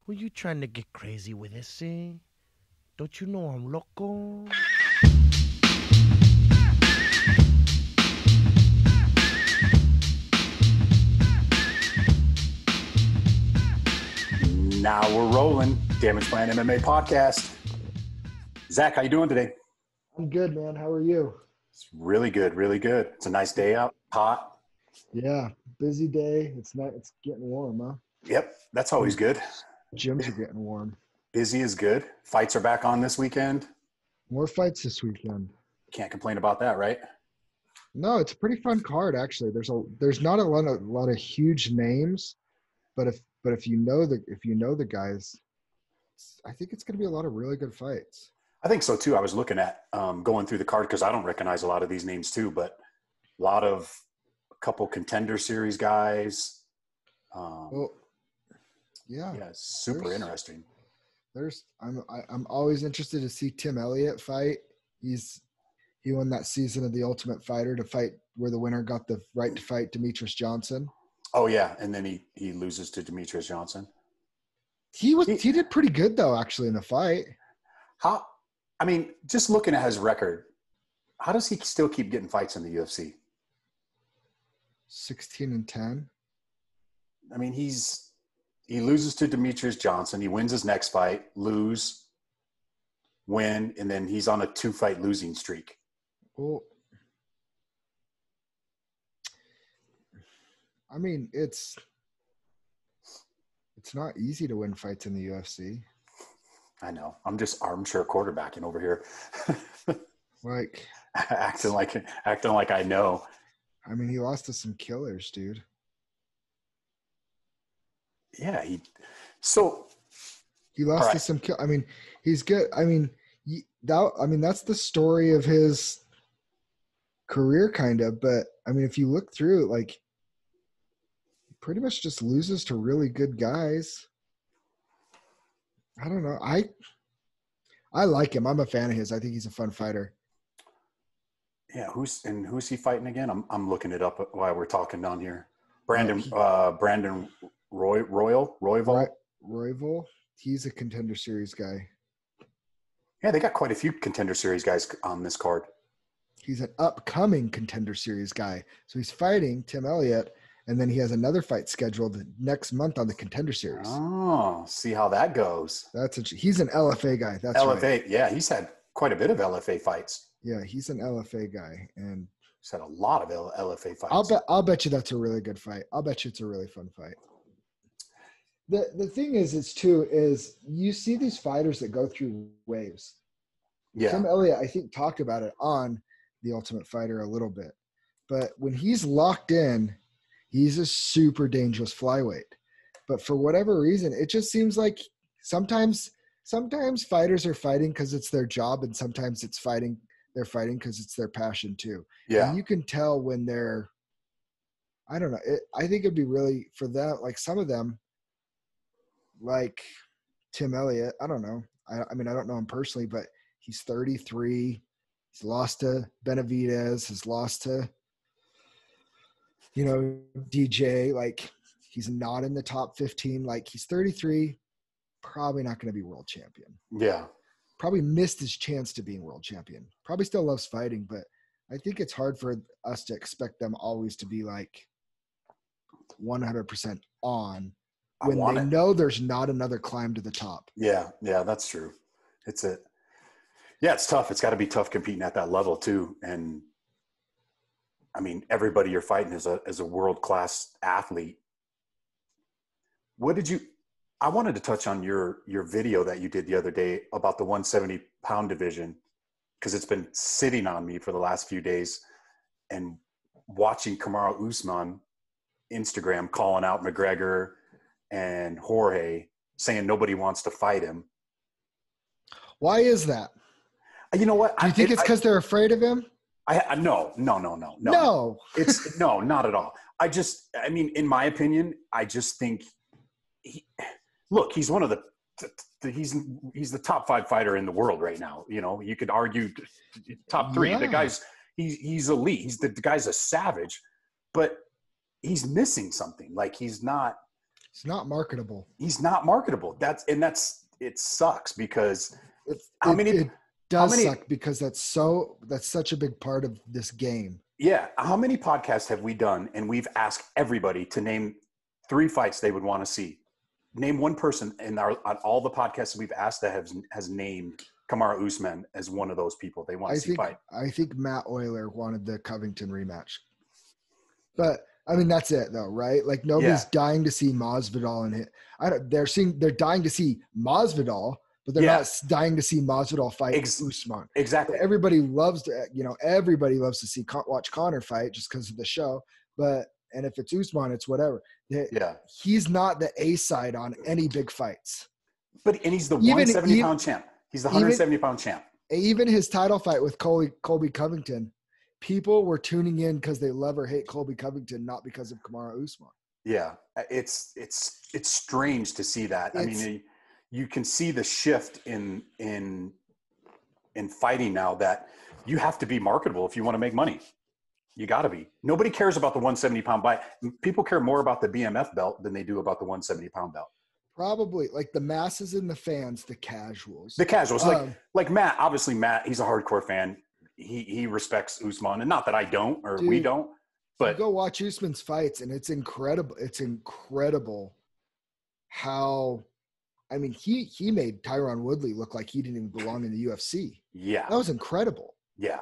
Who you trying to get crazy with this, eh? Don't you know I'm loco? Now we're rolling. Damage Plan MMA podcast. Zach, how you doing today? I'm good, man. How are you? It's really good, really good. It's a nice day out, hot. Yeah, busy day. It's getting warm, huh? Yep, that's always good. Gyms are getting warm. Busy is good. Fights are back on this weekend. More fights this weekend. Can't complain about that, right? No, it's a pretty fun card actually. There's not a lot of huge names, but if you know the guys, I think it's going to be a lot of really good fights. I think so too. I was looking at going through the card because I don't recognize a lot of these names too, but a couple contender series guys. Yeah, super interesting. I'm always interested to see Tim Elliott fight. He won that season of The Ultimate Fighter to fight where the winner got the right to fight Demetrius Johnson. Oh yeah, and then he loses to Demetrius Johnson. He did pretty good though, actually, in the fight. Just looking at his record, how does he still keep getting fights in the UFC? 16-10. I mean, he loses to Demetrius Johnson. He wins his next fight, lose, win, and then he's on a 2-fight losing streak. Well, I mean, it's not easy to win fights in the UFC. I know. I'm just armchair quarterbacking over here. Like acting like I know. I mean, he lost to some killers, dude. Yeah, he lost to some kill. I mean, he's good. I mean, that's the story of his career, kind of. But I mean, if you look through it, like, he pretty much just loses to really good guys. I don't know. I like him. I'm a fan of his. I think he's a fun fighter. Yeah, who's he fighting again? I'm looking it up while we're talking down here. Brandon Royval. He's a Contender Series guy. Yeah, they got quite a few Contender Series guys on this card. He's an upcoming Contender Series guy. So he's fighting Tim Elliott, and then he has another fight scheduled next month on the Contender Series. Oh, see how that goes. He's an LFA guy. That's LFA, right. Yeah, he's had quite a bit of LFA fights. Yeah, he's an LFA guy, and he's had a lot of LFA fights. I'll bet you that's a really good fight. I'll bet you it's a really fun fight. The thing is you see these fighters that go through waves. Yeah. Tim Elliott, I think, talked about it on The Ultimate Fighter a little bit. But when he's locked in, he's a super dangerous flyweight. But for whatever reason, it just seems like sometimes fighters are fighting because it's their job, and sometimes they're fighting because it's their passion too. Yeah. And you can tell when they're, I don't know. I think it'd be really, for them, like some of them, like Tim Elliott, I don't know. I mean, I don't know him personally, but he's 33. He's lost to Benavidez. He's lost to, DJ. Like, he's not in the top 15. Like, he's 33, probably not going to be world champion. Yeah. Probably missed his chance to being world champion. Probably still loves fighting, but I think it's hard for us to expect them always to be like 100% on when they know there's not another climb to the top. Yeah, that's true. It's tough. It's got to be tough competing at that level too. And I mean, everybody you're fighting is a world-class athlete. I wanted to touch on your video that you did the other day about the 170-pound division, because it's been sitting on me for the last few days, and watching Kamaru Usman Instagram calling out McGregor and Jorge, saying nobody wants to fight him. Why is that? You know what? Do you think it's because they're afraid of him? No. It's no, not at all. In my opinion, I just think he's one of he's the top 5 fighter in the world right now. You could argue top 3. Yeah. The guy's he's elite. The guy's a savage, but he's missing something. Like, he's not. It's not marketable. He's not marketable. It sucks because It how many suck because that's such a big part of this game. Yeah. How many podcasts have we done and we've asked everybody to name 3 fights they would want to see? Name one person on all the podcasts we've asked that has named Kamaru Usman as one of those people they want to see fight. I think Matt Euler wanted the Covington rematch. But I mean, that's it though, right? Like nobody's dying to see Masvidal and hit. They're dying to see Masvidal, but they're not dying to see Masvidal fight Usman. Exactly. But everybody loves to see watch Conor fight just because of the show. And if it's Usman, it's whatever. He's not the A side on any big fights. And he's the 170-pound champ. He's the 170-pound champ. Even his title fight with Colby Covington, people were tuning in because they love or hate Colby Covington, not because of Kamaru Usman. Yeah, it's strange to see that. I mean, you can see the shift in fighting now that you have to be marketable if you want to make money. You got to be. Nobody cares about the 170-pound belt. People care more about the BMF belt than they do about the 170-pound belt. Probably like the masses and the fans, the casuals. Like Matt. Obviously, Matt. He's a hardcore fan. He respects Usman, and not that I don't or we don't. But go watch Usman's fights, and it's incredible. It's incredible how. I mean, he made Tyrone Woodley look like he didn't even belong in the UFC. Yeah, that was incredible. Yeah,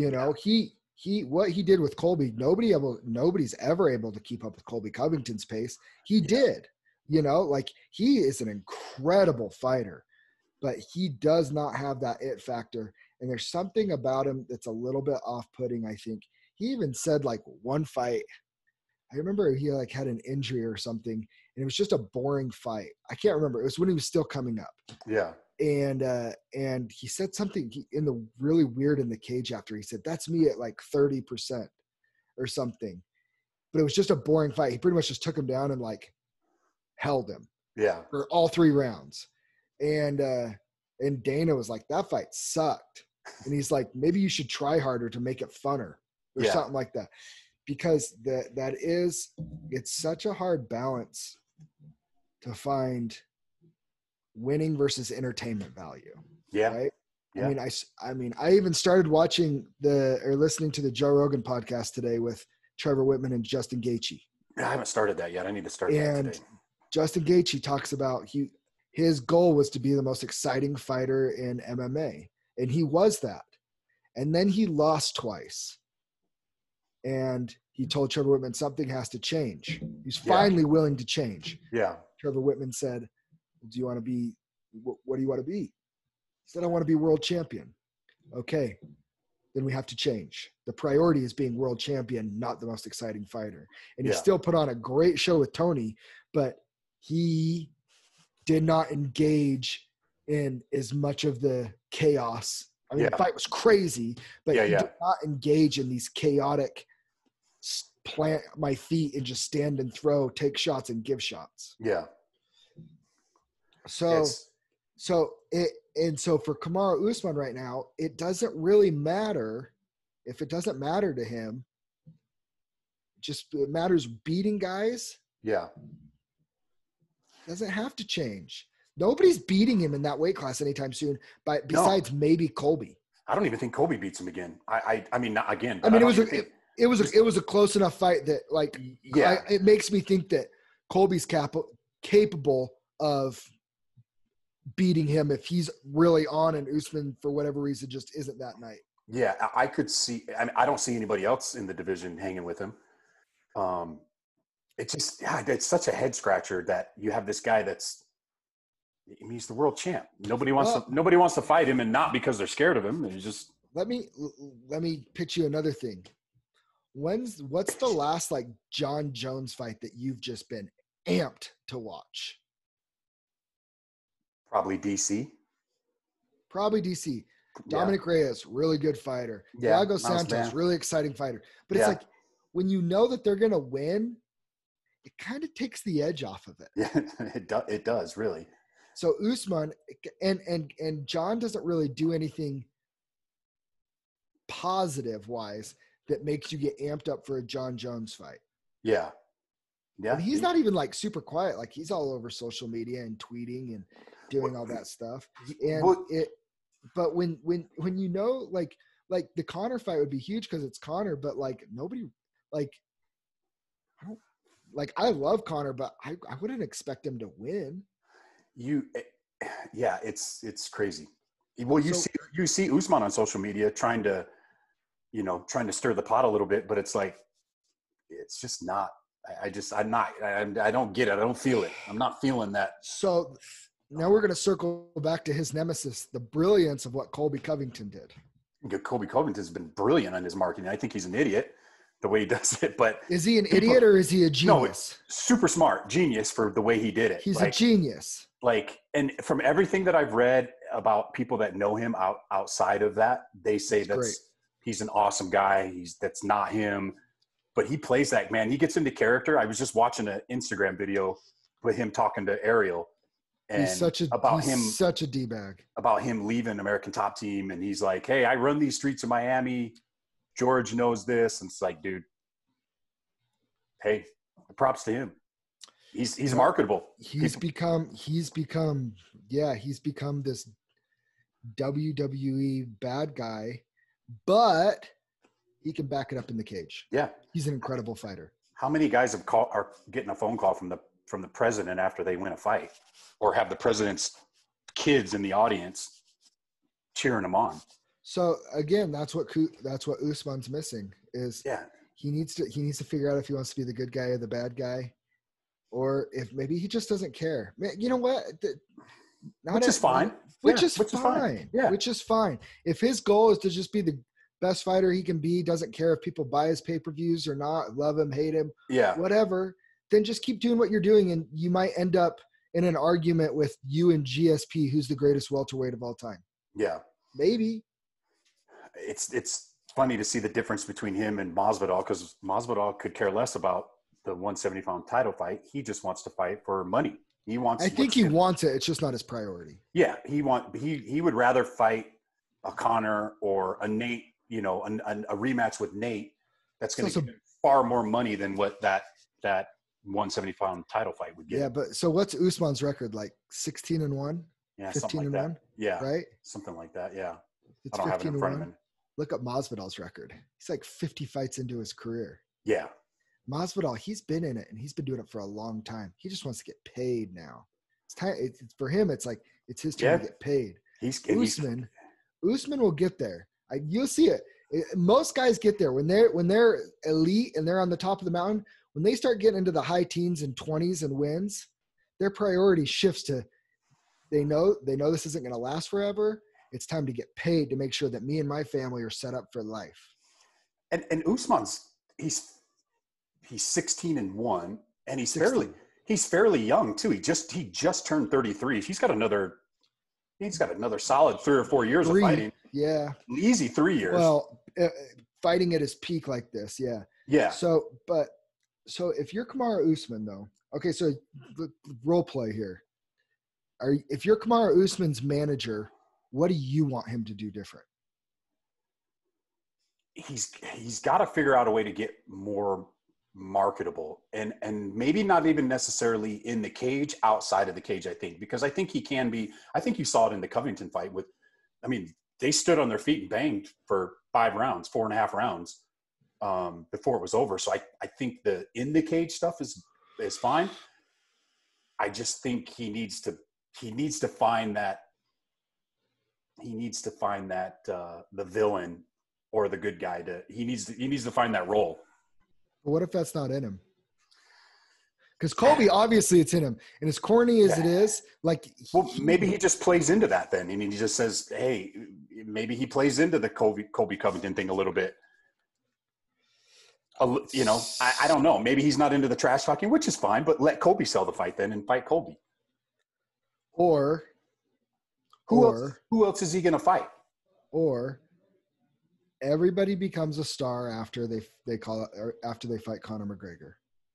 what he did with Colby, nobody's ever able to keep up with Colby Covington's pace. He did, he is an incredible fighter, but he does not have that it factor. And there's something about him that's a little bit off-putting, I think. He even said one fight, I remember he had an injury or something, and it was just a boring fight. I can't remember. It was when he was still coming up. Yeah. And he said something in the really weird in the cage after. He said, that's me at 30% or something. But it was just a boring fight. He pretty much just took him down and held him. Yeah. For all 3 rounds. And Dana was like, that fight sucked. And he's like, maybe you should try harder to make it funner or something like that. Because it's such a hard balance to find winning versus entertainment value. Yeah. Right. Yeah. I even started listening to the Joe Rogan podcast today with Trevor Whitman and Justin Gaethje. I haven't started that yet. I need to start that today. And Justin Gaethje talks about his goal was to be the most exciting fighter in MMA. And he was that. And then he lost twice. And he told Trevor Whitman something has to change. He's finally willing to change. Yeah. Trevor Whitman said, what do you want to be? He said, I want to be world champion. Okay. Then we have to change. The priority is being world champion, not the most exciting fighter. And he still put on a great show with Tony, but he did not engage in as much of the chaos. I mean, the fight was crazy, but he did not engage in these chaotic plant my feet and just stand and throw, take shots and give shots. Yeah. So for Kamaru Usman right now, it doesn't really matter if it doesn't matter to him. It matters beating guys. Yeah. Doesn't have to change. Nobody's beating him in that weight class anytime soon, besides maybe Colby. I don't even think Colby beats him again. I mean, not again. I mean, it was a close enough fight that it makes me think that Colby's capable of beating him if he's really on, and Usman for whatever reason just isn't that night. Yeah, I could see. I mean, I don't see anybody else in the division hanging with him. It's just it's such a head scratcher that you have this guy he's the world champ. Nobody wants to fight him, and not because they're scared of him. It's just let me pitch you another thing. What's the last John Jones fight that you've just been amped to watch? Probably DC. Dominic Reyes, really good fighter. Yeah, Thiago Santos, really exciting fighter. But it's when you know that they're going to win, it kind of takes the edge off of it. Yeah, it does, really. So Usman and John doesn't really do anything positive-wise that makes you get amped up for a John Jones fight. Yeah. Yeah. And he's not even like super quiet. Like he's all over social media and tweeting and doing all that stuff. And but when you know, like the Conor fight would be huge because it's Conor, but like nobody, like, I love Conor, but I wouldn't expect him to win. Yeah, it's crazy. Well, you see Usman on social media trying to stir the pot a little bit, but it's like, it's just not. I don't get it. I don't feel it. I'm not feeling that. So now we're going to circle back to his nemesis, the brilliance of what Colby Covington did. Colby Covington's been brilliant on his marketing. I think he's an idiot the way he does it, but is he an idiot or is he a genius? No, super smart, genius for the way he did it. He's a genius. And from everything that I've read about people that know him outside of that, they say he's an awesome guy. That's not him, but he plays that, man. He gets into character. I was just watching an Instagram video with him talking to Ariel, and he's such a D-bag about him leaving American Top Team. And he's like, hey, I run these streets of Miami. George knows this. And it's like, dude, hey, props to him. He's marketable. He's become this WWE bad guy, but he can back it up in the cage. Yeah. He's an incredible fighter. How many guys are getting a phone call from the president after they win a fight, or have the president's kids in the audience cheering them on? So again, that's what Usman's missing is he needs to figure out if he wants to be the good guy or the bad guy, or if maybe he just doesn't care. You know what? Which is fine. Which is fine. Yeah. Which is fine. If his goal is to just be the best fighter he can be, doesn't care if people buy his pay-per-views or not, love him, hate him, whatever, then just keep doing what you're doing, and you might end up in an argument with you and GSP, who's the greatest welterweight of all time. Yeah. Maybe. It's funny to see the difference between him and Masvidal, because Masvidal could care less about the 170-pound title fight. He just wants to fight for money. He wants it. It's just not his priority. Yeah. He would rather fight a Conor or a Nate, a rematch with Nate. That's going to give him far more money than what that 170-pound title fight would get. Yeah. But so what's Usman's record? Like 16-1? Yeah. 15-1? Yeah. Right. Something like that. Yeah. It's I don't have it in front of me. Look up Masvidal's record. He's like 50 fights into his career. Yeah. Masvidal, he's been in it, and he's been doing it for a long time. He just wants to get paid now. It's time. For him, it's like it's his time to get paid. Usman will get there. You'll see it. Most guys get there when they're elite and they're on the top of the mountain. When they start getting into the high teens and 20s and wins, their priority shifts to they know this isn't going to last forever. It's time to get paid to make sure that me and my family are set up for life. And Usman's he's 16-1, and he's fairly young too. He just turned 33. He's got another solid 3 or 4 years of fighting. Yeah. Easy 3 years. Well, fighting at his peak like this. Yeah. Yeah. So if you're Kamaru Usman though, okay, so role play here. If you're Kamaru Usman's manager, what do you want him to do different? He's got to figure out a way to get more marketable, and maybe not even necessarily in the cage, outside of the cage, I think, because I think he can be. I think you saw it in the Covington fight they stood on their feet and banged for 4.5 rounds before it was over. So I think the in the cage stuff is fine. I just think he needs to find that the villain or the good guy he needs to find that role. But what if that's not in him? Because Colby, obviously it's in him. And as corny as it is, maybe he just plays into that then. I mean, he just says, hey, maybe he plays into the Colby Covington thing a little bit. I don't know. Maybe he's not into the trash talking, which is fine, but let Colby sell the fight then and fight Colby. Or who else is he going to fight? Or everybody becomes a star after they fight Conor McGregor.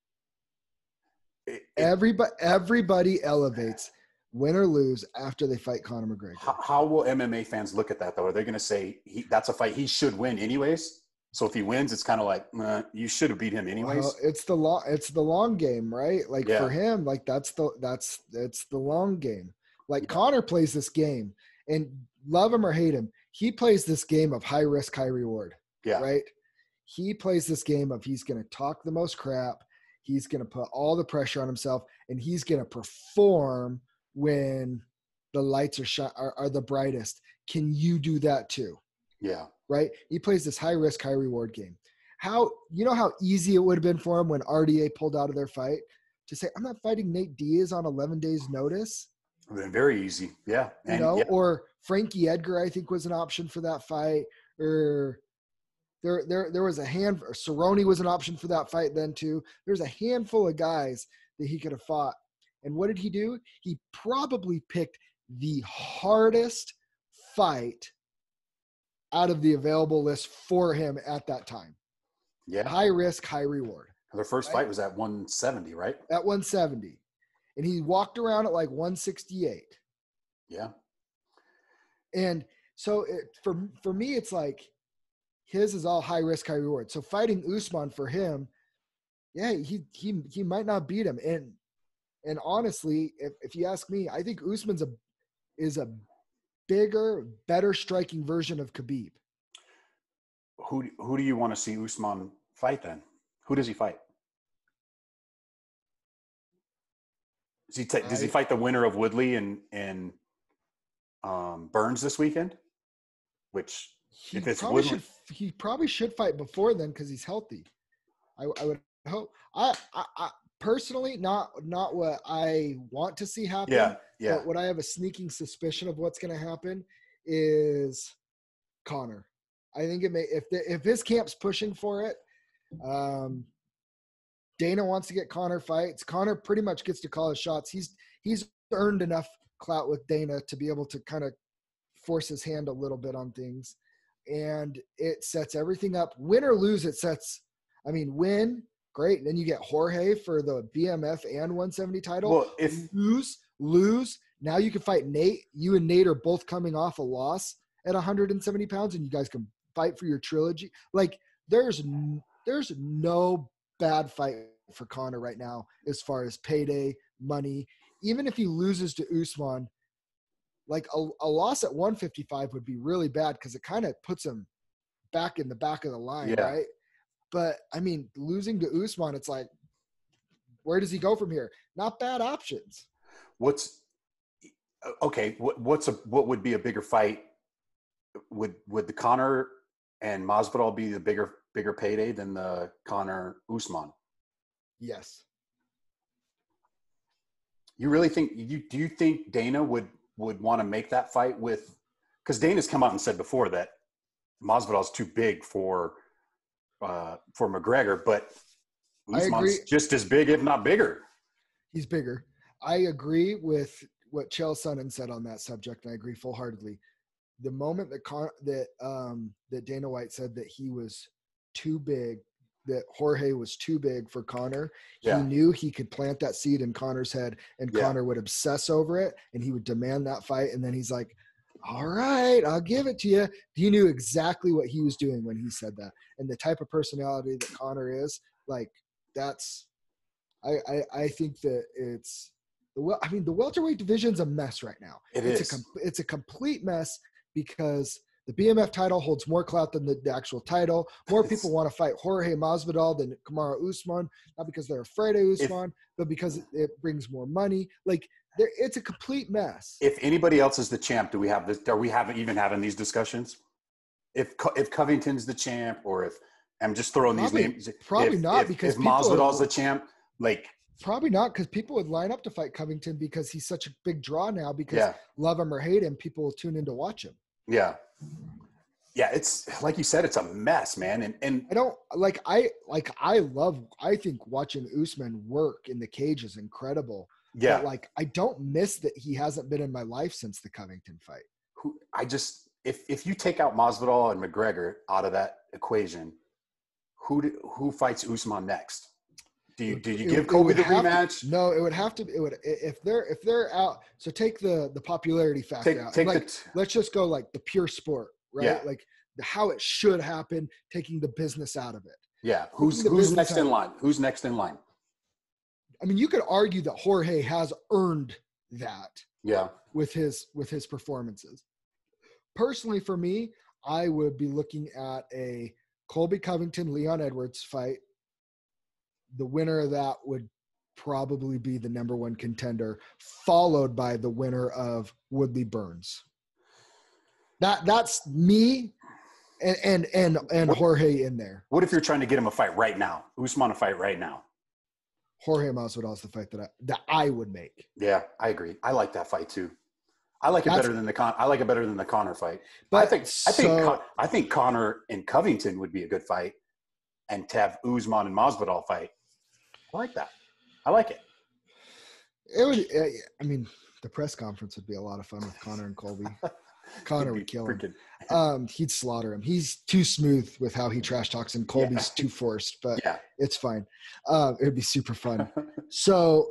Everybody elevates, win or lose, after they fight Conor McGregor. How will MMA fans look at that though? Are they going to say that's a fight he should win anyways? So if he wins, it's kind of like you should have beat him anyways. Well, it's the long game, right? Like Yeah. for him, like it's the long game. Like Yeah. Conor plays this game, and love him or hate him, he plays this game of high risk, high reward. Yeah. Right? He plays this game of he's going to talk the most crap, he's going to put all the pressure on himself, and he's going to perform when the lights are the brightest. Can you do that too? Yeah. Right? He plays this high risk, high reward game. How easy it would have been for him when RDA pulled out of their fight to say, I'm not fighting Nate Diaz on 11 days notice. It would have been very easy. Yeah. And, or Frankie Edgar, I think, was an option for that fight. Or there was a Cerrone was an option for that fight then too. There's a handful of guys that he could have fought. And what did he do? He probably picked the hardest fight out of the available list for him at that time. Yeah. High risk, high reward. Their first fight was at 170, right? At 170. And he walked around at like 168. Yeah. And so for me, it's like his is all high risk, high reward. So fighting Usman for him, yeah, he might not beat him. And honestly, if you ask me, I think Usman's is a bigger, better striking version of Khabib. Who do you want to see Usman fight then? Who does he fight? Does he fight the winner of Woodley and Burns this weekend? Which if it's Woodley, he probably should fight before then because he's healthy. I would hope. I personally not what I want to see happen. Yeah. But what I have a sneaking suspicion of what's going to happen is Conor. I think it may if his camp's pushing for it. Dana wants to get Conor fights. Conor pretty much gets to call his shots. He's earned enough clout with Dana to be able to kind of force his hand a little bit on things. And it sets everything up. Win or lose, it sets – win, great. And then you get Jorge for the BMF and 170 title. Well, if lose, now you can fight Nate. You and Nate are both coming off a loss at 170 pounds, and you guys can fight for your trilogy. Like, there's no bad fight for Conor right now as far as payday, money. Even if he loses to Usman, like a loss at 155 would be really bad because it kind of puts him back in the back of the line, right? But, losing to Usman, it's like, where does he go from here? Not bad options. What would be a bigger fight? Would the Conor and Masvidal be the bigger payday than the Conor Usman? Yes. You really think do you think Dana would want to make that fight with, because Dana's come out and said before that Masvidal's too big for McGregor, but Usman's just as big, if not bigger. He's bigger. I agree with what Chael Sonnen said on that subject, and I agree full-heartedly. The moment that Dana White said that he was too big, that Jorge was too big for Conor, he knew he could plant that seed in Conor's head, and Conor would obsess over it, and he would demand that fight, and then he's like, all right, I'll give it to you. He knew exactly what he was doing when he said that. And the type of personality that Conor is, like, that's – I think that it's – the welterweight division's a mess right now. It's a complete mess because the BMF title holds more clout than the actual title. More people want to fight Jorge Masvidal than Kamaru Usman, not because they're afraid of Usman, but because it brings more money. Like, it's a complete mess. If anybody else is the champ, do we have this? Are we even having these discussions? If Covington's the champ, or if I'm just throwing these names, probably not, because if Masvidal's the champ, like. Probably not, because people would line up to fight Covington because he's such a big draw now, because love him or hate him, people will tune in to watch him. Yeah. Yeah, it's like you said, it's a mess, man. And I don't I think watching Usman work in the cage is incredible. Yeah. But I don't miss that he hasn't been in my life since the Covington fight. If you take out Masvidal and McGregor out of that equation, who fights Usman next? Do you give Colby the rematch? No, it would have to. It would if they're out. So take the popularity factor out. Let's just go like the pure sport, right? Yeah. Like how it should happen, taking the business out of it. Yeah. Who's next in line? Who's next in line? I mean, you could argue that Jorge has earned that. Yeah. With his performances. Personally, for me, I would be looking at a Colby Covington, Leon Edwards fight. The winner of that would probably be the number one contender, followed by the winner of Woodley Burns. That's me and Jorge in there. What if you're trying to get him a fight right now? Usman a fight right now? Jorge Masvidal is the fight that I would make. Yeah, I agree. I like that fight too. I like it better than the Conor fight. But I think Conor and Covington would be a good fight, and to have Usman and Masvidal fight. I like that. I like it. It would. I mean, the press conference would be a lot of fun with Conor and Colby. Conor would kill him. He'd slaughter him. He's too smooth with how he trash talks, and Colby's too forced. But it's fine. It would be super fun. So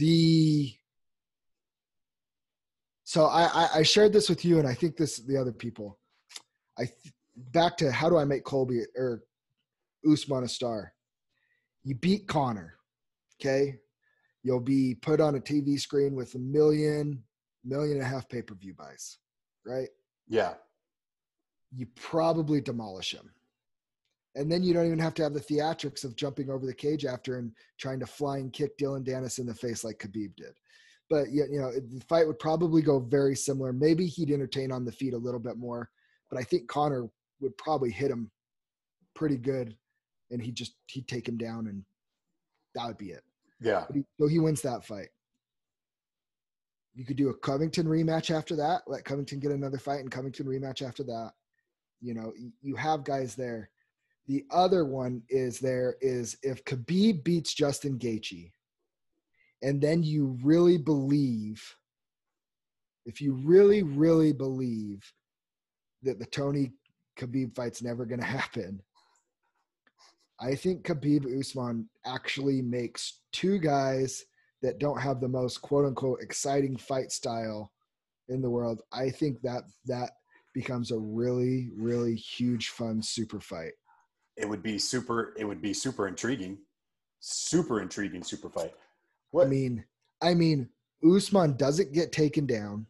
I shared this with you, and I think the other people. Back to how do I make Colby or Usman a star? You beat Conor, okay? You'll be put on a TV screen with 1.5 million pay-per-view buys, right? Yeah. You probably demolish him. And then you don't even have to have the theatrics of jumping over the cage after and trying to flying kick Dylan Dennis in the face like Khabib did. But, the fight would probably go very similar. Maybe he'd entertain on the feet a little bit more. But I think Conor would probably hit him pretty good, and he'd take him down, and that would be it. Yeah. So he wins that fight. You could do a Covington rematch after that. Let Covington get another fight, and Covington rematch after that. You have guys there. The other one is if Khabib beats Justin Gaethje, and then you really believe, if you really, really believe that the Tony Khabib fight's never going to happen, I think Khabib Usman actually makes two guys that don't have the most quote unquote exciting fight style in the world. I think that becomes a really, really huge, fun, super fight. It would be super intriguing. Super intriguing super fight. What? I mean, Usman doesn't get taken down.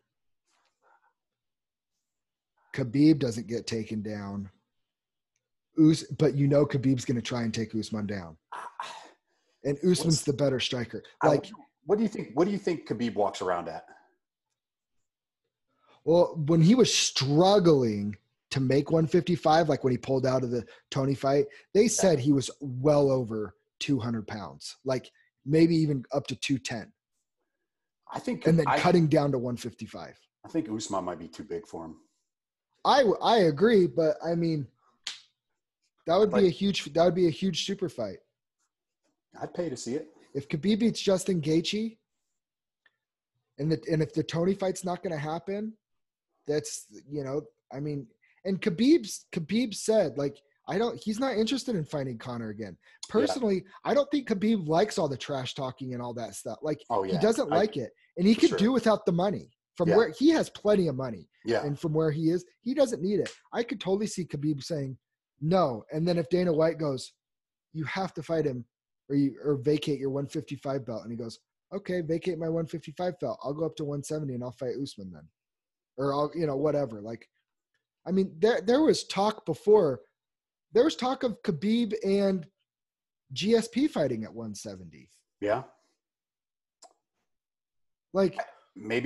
Khabib doesn't get taken down. But Khabib's going to try and take Usman down. And Usman's the better striker. What do you think? What do you think Khabib walks around at? Well, when he was struggling to make 155, like when he pulled out of the Tony fight, they said he was well over 200 pounds, like maybe even up to 210. And then cutting down to 155. I think Usman might be too big for him. I agree, but I mean, that would be a huge super fight. I'd pay to see it. If Khabib beats Justin Gaethje, and if the Tony fight's not going to happen, that's and Khabib said, he's not interested in fighting Conor again. Personally, I don't think Khabib likes all the trash talking and all that stuff. He doesn't like it, and he could do without the money. Where he has plenty of money, and from where he is, he doesn't need it. I could totally see Khabib saying no, and then if Dana White goes, you have to fight him, or vacate your 155 belt, and he goes, okay, vacate my 155 belt. I'll go up to 170 and I'll fight Usman then, or I'll whatever. There was talk before. There was talk of Khabib and GSP fighting at 170. Yeah. Maybe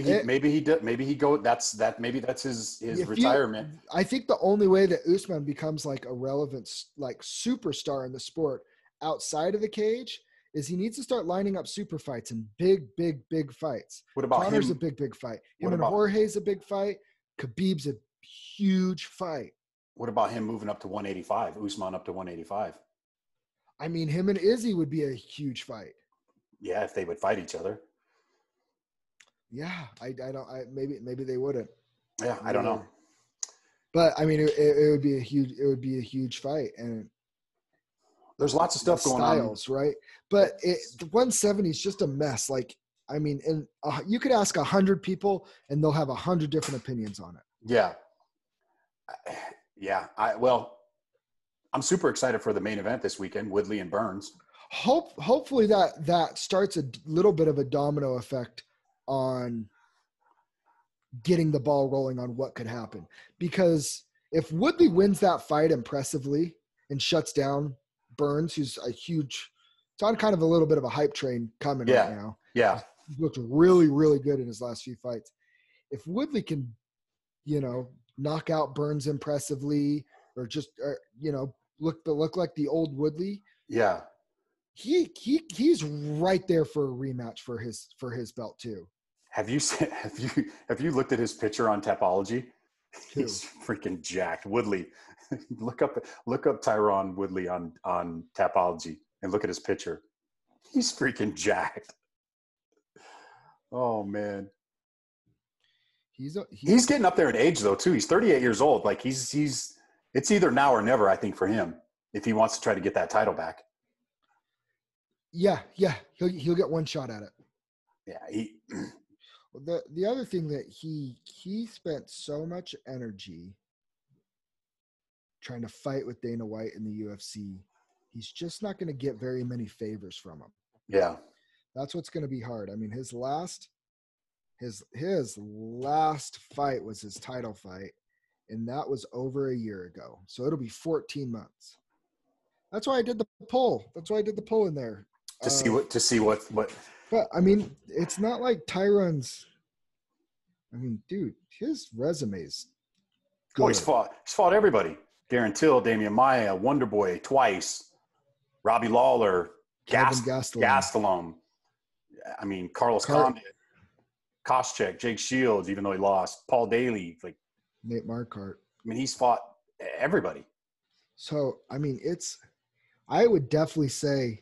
that's his retirement. I think the only way that Usman becomes a relevant superstar in the sport outside of the cage is he needs to start lining up super fights and big fights. What about Conor's him? a big fight. Him and Jorge's a big fight. Khabib's a huge fight. What about him moving up to 185? Usman up to 185. I mean, him and Izzy would be a huge fight. Yeah, if they would fight each other. Yeah, maybe they wouldn't. Yeah, I don't know. But I mean, it would be a huge fight, and there's lots of stuff going on, right? But the 170 is just a mess. And you could ask 100 people, and they'll have 100 different opinions on it. Yeah, Yeah. I'm super excited for the main event this weekend, Woodley and Burns. Hopefully that starts a little bit of a domino effect on getting the ball rolling on what could happen. Because if Woodley wins that fight impressively and shuts down Burns, who's it's on kind of a little bit of a hype train coming right now. Yeah. He's looked really, really good in his last few fights. If Woodley can, knock out Burns impressively, or just, look like the old Woodley. Yeah. He's right there for a rematch for his belt too. Have you looked at his picture on Tapology? Who? He's freaking jacked. Woodley. look up Tyrone Woodley on Tapology and look at his picture. He's freaking jacked. Oh man. He's getting up there in age though too. He's 38 years old. Like it's either now or never, I think, for him if he wants to try to get that title back. Yeah. He'll get one shot at it. Yeah. The other thing that he spent so much energy trying to fight with Dana White in the UFC. He's just not going to get very many favors from him. Yeah. That's what's going to be hard. I mean, his last fight was his title fight, and that was over a year ago. So it'll be 14 months. That's why I did the poll. In there. To see what. But I mean, it's not like Tyrone's. I mean, dude, his resume's good. Oh, he's fought everybody. Darren Till, Damian Maia, Wonderboy twice, Robbie Lawler, Gastelum. I mean, Carlos Condit, Koscheck, Jake Shields, even though he lost, Paul Daly, like Nate Marquardt. I mean, he's fought everybody. So, I mean, I would definitely say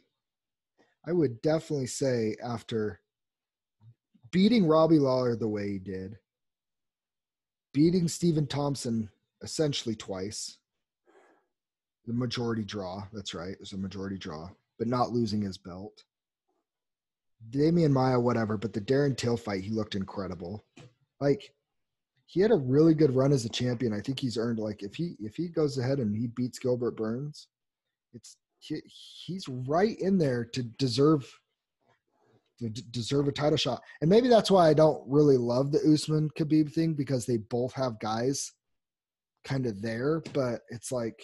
after beating Robbie Lawler the way he did, beating Stephen Thompson essentially twice, the majority draw, that's right, it was a majority draw, but not losing his belt. Damian Maia, whatever, but the Darren Till fight, he looked incredible. Like, he had a really good run as a champion. I think he's earned, like, if he goes ahead and he beats Gilbert Burns, he's right in there to deserve a title shot. And maybe that's why I don't really love the Usman Khabib thing, because they both have guys kind of there, but it's like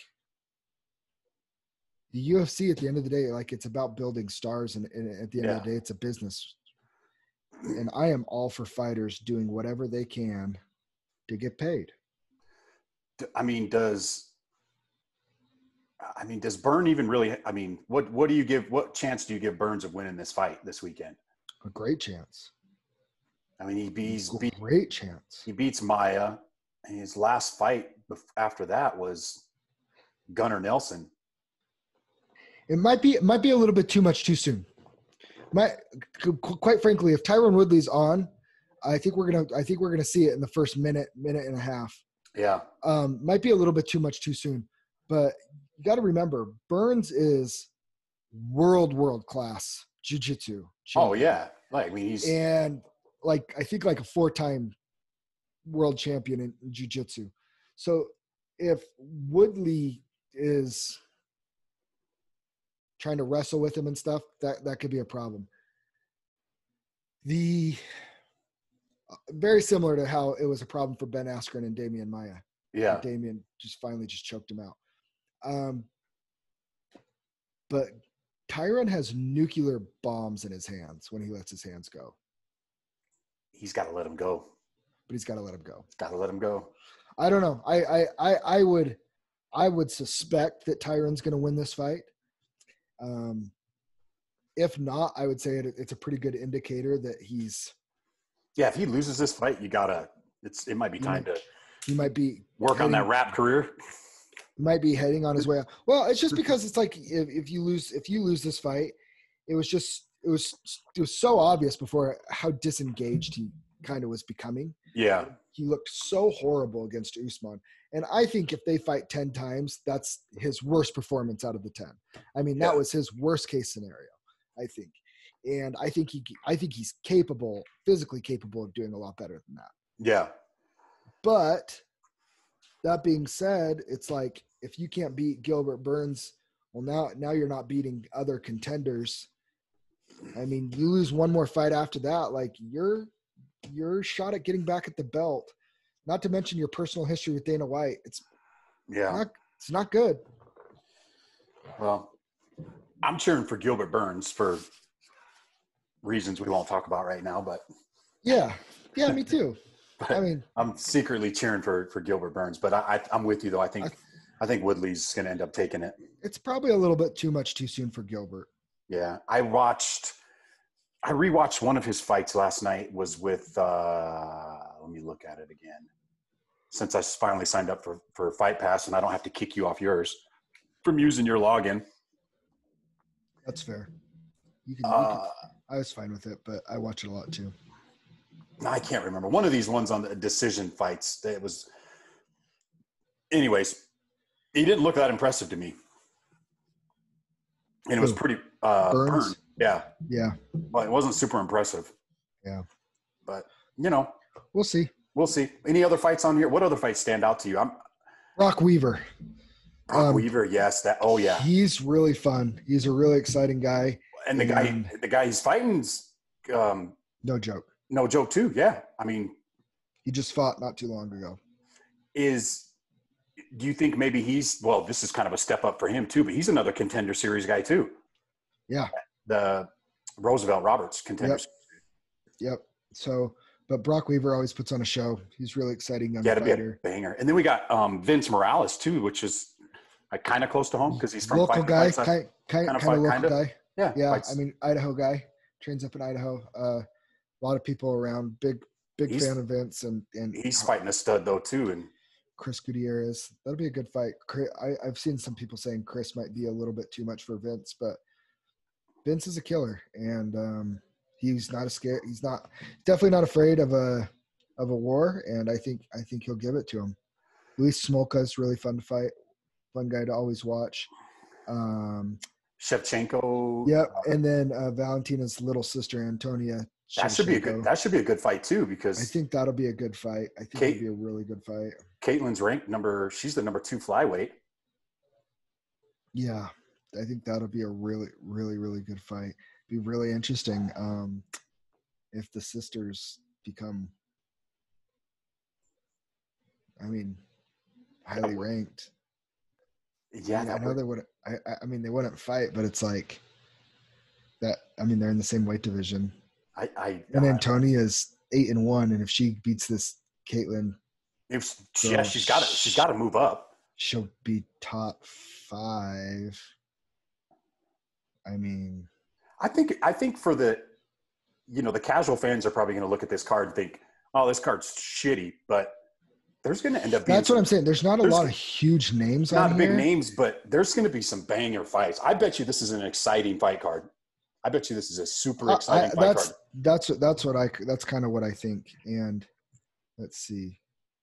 the UFC at the end of the day, like, it's about building stars, and at the end of the day, it's a business. And I am all for fighters doing whatever they can to get paid. I mean, does Burn even really? I mean, what chance do you give Burns of winning this fight this weekend? A great chance. I mean, great chance. He beats Maia, and his last fight after that was Gunnar Nelson. It might be a little bit too much too soon. Quite frankly, if Tyrone Woodley's on, I think we're gonna see it in the first minute and a half. Yeah. Might be a little bit too much too soon, but you got to remember, Burns is world class jiu-jitsu champion. Oh yeah, like, I mean, I think like a 4-time world champion in jiu-jitsu. So if Woodley is trying to wrestle with him and stuff, that could be a problem. Very similar to how it was a problem for Ben Askren and Damian Maia. Yeah. Damian finally choked him out. But Tyrone has nuclear bombs in his hands when he lets his hands go. He's got to let him go. But he's got to let him go. Got to let him go. I don't know. I would suspect that Tyrone's going to win this fight. If not, I would say it's a pretty good indicator that he's. Yeah, if he loses this fight, it might be time to. He might be work on that rap career. Might be heading on his way out. Well, it's just because it's like if you lose this fight, it was so obvious before how disengaged he kind of was becoming. Yeah. He looked so horrible against Usman. And I think if they fight 10 times, that's his worst performance out of the 10. I mean, that was his worst case scenario, I think. And I think he's physically capable of doing a lot better than that. Yeah. But that being said, it's like if you can't beat Gilbert Burns, well, now you're not beating other contenders. I mean, you lose one more fight after that, like your shot at getting back at the belt. Not to mention your personal history with Dana White. It's not good. Well, I'm cheering for Gilbert Burns for reasons we won't talk about right now, but yeah, me too. I mean, I'm secretly cheering for Gilbert Burns, but I'm with you though. I think Woodley's going to end up taking it. It's probably a little bit too soon for Gilbert. Yeah, I rewatched one of his fights last night. Was with let me look at it again. Since I finally signed up for Fight Pass and I don't have to kick you off yours from using your login. That's fair. You can, I was fine with it, but I watch it a lot too. I can't remember. One of these ones on the decision fights. It was. Anyways, he didn't look that impressive to me, and it was pretty Burns. Yeah. Well, it wasn't super impressive. Yeah, but we'll see. We'll see. Any other fights on here? What other fights stand out to you? Brock Weaver. Weaver, yes. Oh, yeah. He's really fun. He's a really exciting guy. And the guy he's fighting's no joke. No joke, too. Yeah. I mean, he just fought not too long ago. Do you think maybe this is kind of a step up for him, too, but he's another Contender Series guy, too. Yeah. The Roosevelt Roberts Contender Series. Yep. So, but Brock Weaver always puts on a show. He's really exciting young fighter. Be a banger. And then we got Vince Morales, too, which is kind of close to home because he's from local guy, kind of local guy. Yeah. I mean, Idaho guy, trains up in Idaho. A lot of people around, big fan of Vince, and he's fighting a stud though too. And Chris Gutierrez, that'll be a good fight. I've seen some people saying Chris might be a little bit too much for Vince, but Vince is a killer, and he's not he's definitely not afraid of a war, and I think he'll give it to him. Luis Smolka is really fun to fight. Fun guy to always watch. Shevchenko. Yep, and then Valentina's little sister Antonia. That should be a good fight too, because I think that'll be a good fight. I think it'll be a really good fight. Caitlin's ranked she's the number 2 flyweight. Yeah, I think that'll be a really, really, really good fight. Be really interesting if the sisters become, highly ranked. Yeah, I know they wouldn't. I mean, they wouldn't fight, but it's like that. I mean, they're in the same weight division. And Antonia's 8-1, and if she beats this Caitlin, she's got to move up. She'll be top 5. I mean, I think for the casual fans are probably going to look at this card and think, oh, this card's shitty, but there's going to end up being. That's what I'm saying. There's not a lot of huge names on here. Not big names, but there's going to be some banger fights. I bet you this is an exciting fight card. I bet you this is a super exciting fight card. That's kind of what I think. And let's see.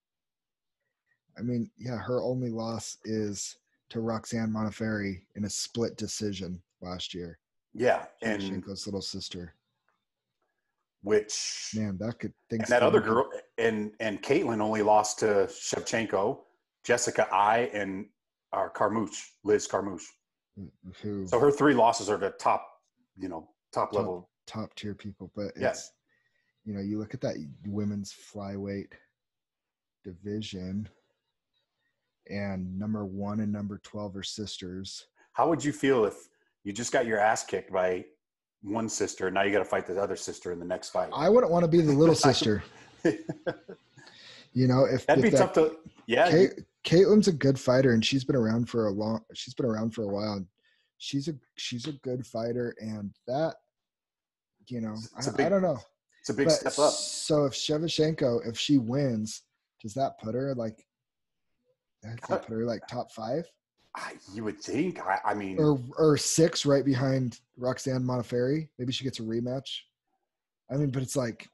I mean, yeah, her only loss is to Roxanne Modafferi in a split decision last year. Yeah, and Shevchenko's little sister. Which and that other girl and Caitlin only lost to Shevchenko, Jessica Ai, and Liz Carmouche. So her 3 losses are the top level, top tier people. But it's, you look at that women's flyweight division, and number 1 and number 12 are sisters. How would you feel if you just got your ass kicked by one sister, and now you got to fight the other sister in the next fight? I wouldn't want to be the little sister. That'd be tough to. Yeah, Caitlin's a good fighter, and she's been around for a while. And she's a good fighter, and that, I don't know. It's a big step up. So if Shevchenko, if she wins, does that put her top 5? You would think. I mean, or 6 right behind Roxanne Modafferi. Maybe she gets a rematch. I mean, but it's like,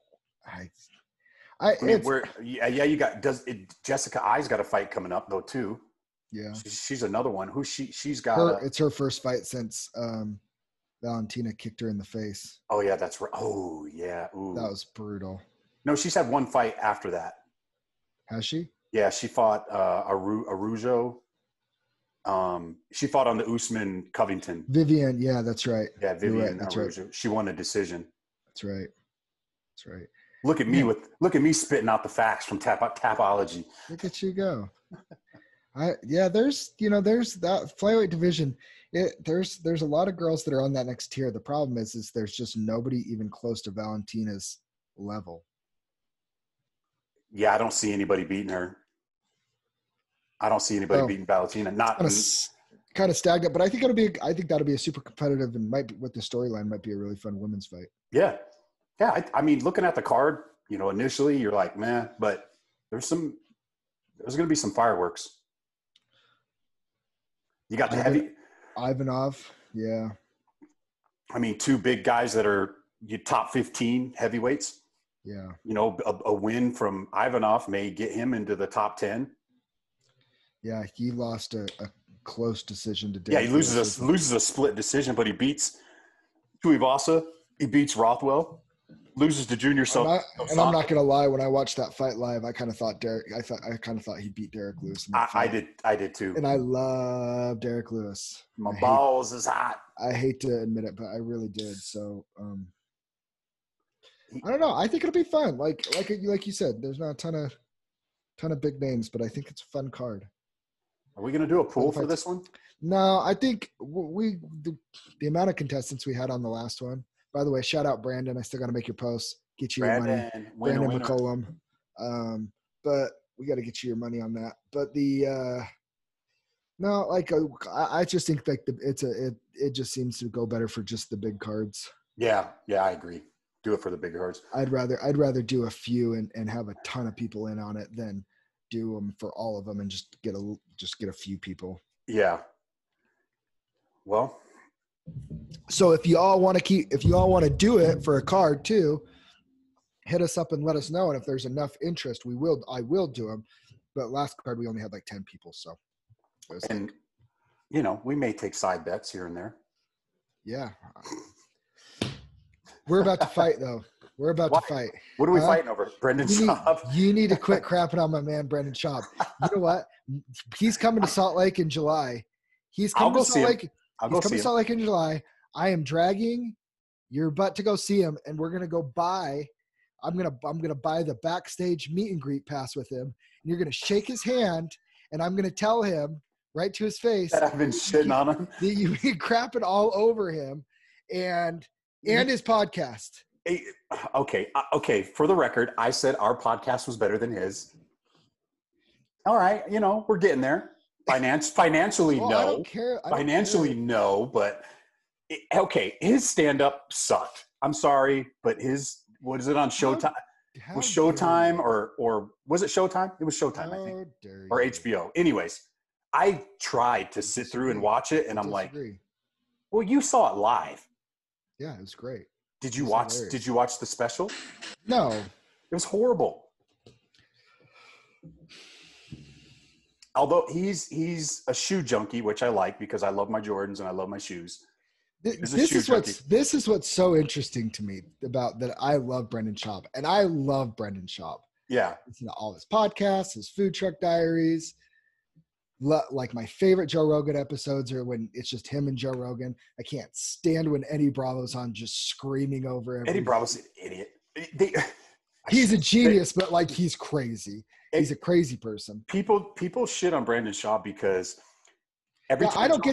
you got. Jessica Ai's got a fight coming up though too. Yeah, she's another one. She's got. It's her first fight since Valentina kicked her in the face. Oh yeah, that's right. Oh yeah, ooh. That was brutal. No, she's had one fight after that. Has she? Yeah, she fought Arujo. She fought on the Usman Covington. Vivian, yeah, that's right. Yeah, Vivian You're right, that's Arujo. right. She won a decision. That's right. That's right. Look at me spitting out the facts from Tapology. Look at you go. There's that flyweight division. There's a lot of girls that are on that next tier. The problem is there's just nobody even close to Valentina's level. Yeah, I don't see anybody beating her. I don't see anybody beating Valentina. Not kind of stagnant, but I think that'll be a super competitive and might be, with the storyline might be a really fun women's fight. Yeah. Yeah. I mean, looking at the card, initially you're like, man, but there's going to be some fireworks. You got the heavy Ivanov. Yeah. I mean, two big guys that are top 15 heavyweights. Yeah. A win from Ivanov may get him into the top 10. Yeah. He lost a close decision to Derek. Yeah. He loses a split decision, but he beats Tuivasa. He beats Rothwell. Loses to Junior. And I'm not going to lie. When I watched that fight live, I kind of thought he beat Derek Lewis. I did too. And I love Derek Lewis. My balls is hot. I hate to admit it, but I really did. So, I don't know. I think it'll be fun. Like you said, there's not a ton of big names, but I think it's a fun card. Are we going to do a pool for this one? No, I think the amount of contestants we had on the last one. By the way, shout out Brandon. I still got to make your posts. Get you your money. Brandon McCollum. But we got to get you your money on that. But I just think like it just seems to go better for just the big cards. Yeah, I agree. Do it for the big cards. I'd rather do a few and have a ton of people in on it than do them for all of them and just get a few people. Yeah. Well. So if you all want to do it for a card too, hit us up and let us know. And if there's enough interest, I will do them. But last card, we only had like 10 people. So, we may take side bets here and there. Yeah. We're about to fight though. We're about to fight. What are we fighting over? Brendan Schaub. You need to quit crapping on my man, Brendan Schaub. You know what? He's coming to Salt Lake in July. He's coming to Salt Lake. He's coming to Salt Lake in July. I am dragging your butt to go see him, and we're gonna go buy. I'm gonna buy the backstage meet and greet pass with him, and you're gonna shake his hand, and I'm gonna tell him right to his face that I've been shitting on him. That you've been crapping all over him, and his podcast. Okay. For the record, I said our podcast was better than his. All right, we're getting there. Financially, no. I don't care. No, but his stand-up sucked. I'm sorry, but what is it on Showtime? Was Showtime or was it Showtime? It was Showtime, I think, or HBO. Anyways, I tried to sit through and watch it, and I'm like, well, you saw it live. Yeah, it was great. Did you watch the special? No. It was horrible. Although he's a shoe junkie, which I like because I love my Jordans and I love my shoes. This is what's so interesting to me about that. I love Brendan Schaub, and I love Brendan Schaub. Yeah. Listen to all his podcasts, his food truck diaries. Like my favorite Joe Rogan episodes are when it's just him and Joe Rogan. I can't stand when Eddie Bravo's on just screaming over everything. Eddie Bravo's an idiot. He's a genius, but like he's crazy. He's a crazy person. People shit on Brendan Schaub because every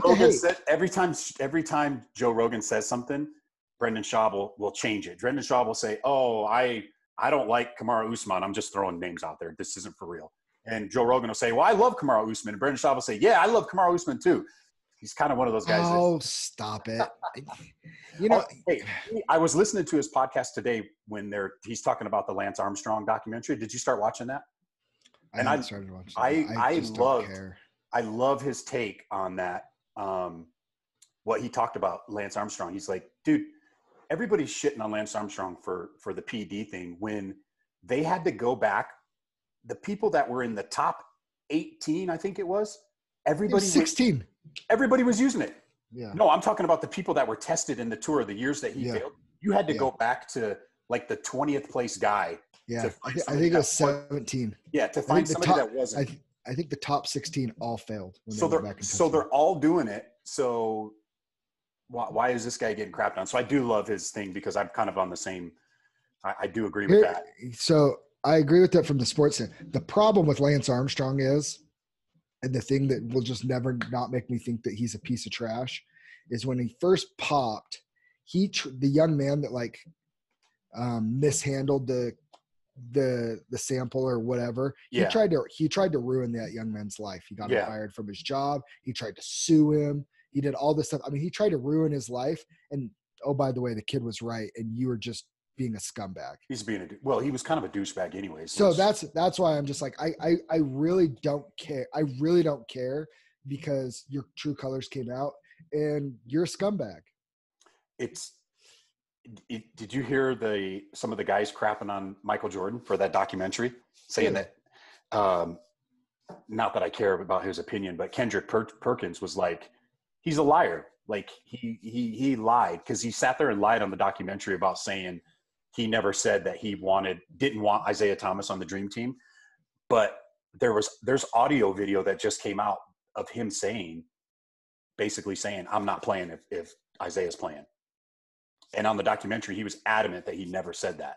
time Joe Rogan says something, Brendan Schaub will change it. Brendan Schaub will say, "Oh, I don't like Kamaru Usman. I'm just throwing names out there. This isn't for real." And Joe Rogan will say, "Well, I love Kamaru Usman." And Brendan Schaub will say, "Yeah, I love Kamaru Usman too." He's kind of one of those guys. Oh, stop it! Hey, I was listening to his podcast today when he's talking about the Lance Armstrong documentary. Did you start watching that? And I started watching. I love his take on that. What he talked about Lance Armstrong. He's like, dude, everybody's shitting on Lance Armstrong for the PD thing when they had to go back. The people that were in the top 18, I think it was, everybody 16. Everybody was using it. Yeah. No, I'm talking about the people that were tested in the tour of the years that he failed. You had to go back to like the 20th place guy Yeah, To find I somebody think it was that was- 17. Yeah, to I find think the somebody top, that wasn't. I think the top 16 all failed when So they went back and so tested. they're all doing it. So why is this guy getting crapped on? So I do love his thing because I'm kind of on the same. I do agree with that. So I agree with that from the sports end. The problem with Lance Armstrong is, and the thing that will just never not make me think that he's a piece of trash, is when he first popped, the young man that like mishandled the sample or whatever. Yeah. He tried to ruin that young man's life. He got him Yeah. fired from his job. He tried to sue him. He did all this stuff. I mean, he tried to ruin his life. And oh, by the way, the kid was right, and you were just being a scumbag. He's being he was kind of a douchebag anyways. So that's why I'm just like, I really don't care. I really don't care because your true colors came out and you're a scumbag. Did you hear some of the guys crapping on Michael Jordan for that documentary, saying that, not that I care about his opinion, but Kendrick Perkins was like, he's a liar. Like he lied because he sat there and lied on the documentary about saying he never said that he didn't want Isaiah Thomas on the dream team. But there's audio video that just came out of him basically saying, I'm not playing if Isaiah's playing. And on the documentary, he was adamant that he never said that.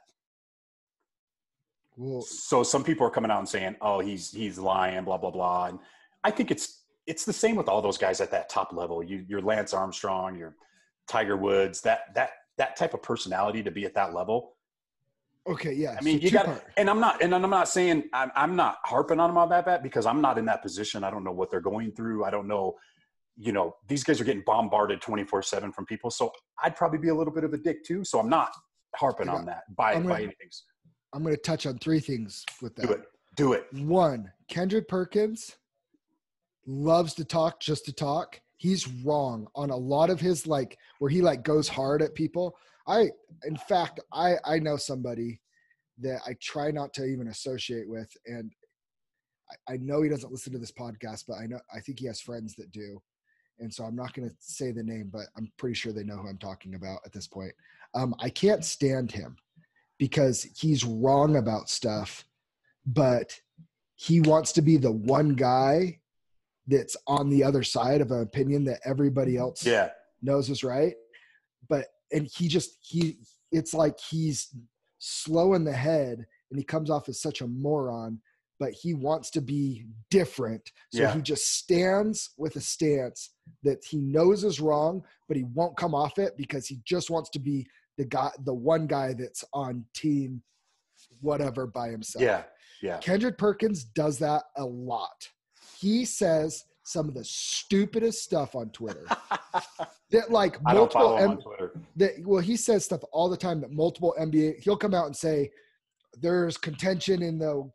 Well, so some people are coming out and saying, oh, he's lying, blah, blah, blah. And I think it's the same with all those guys at that top level. You're Lance Armstrong, you're Tiger Woods, that type of personality to be at that level. Okay. Yeah. I mean, so you got, and I'm not saying I'm not harping on them on that because I'm not in that position. I don't know what they're going through. I don't know, these guys are getting bombarded 24/7 from people. So I'd probably be a little bit of a dick too. So I'm not harping on that by anything. I'm going to touch on three things with that. Do it. One, Kendrick Perkins loves to talk just to talk. He's wrong on a lot of his, like, where he like goes hard at people. In fact, I know somebody that I try not to even associate with. And I know he doesn't listen to this podcast, but I think he has friends that do. And so I'm not going to say the name, but I'm pretty sure they know who I'm talking about at this point. I can't stand him because he's wrong about stuff, but he wants to be the one guy that's on the other side of an opinion that everybody else knows is right. And it's like he's slow in the head and he comes off as such a moron, but he wants to be different. So he just stands with a stance that he knows is wrong, but he won't come off it because he just wants to be the one guy that's on team whatever by himself. Yeah. Kendrick Perkins does that a lot. He says some of the stupidest stuff on Twitter that like I don't follow him on Twitter. He says stuff all the time that multiple NBA, he'll come out and say there's contention in the,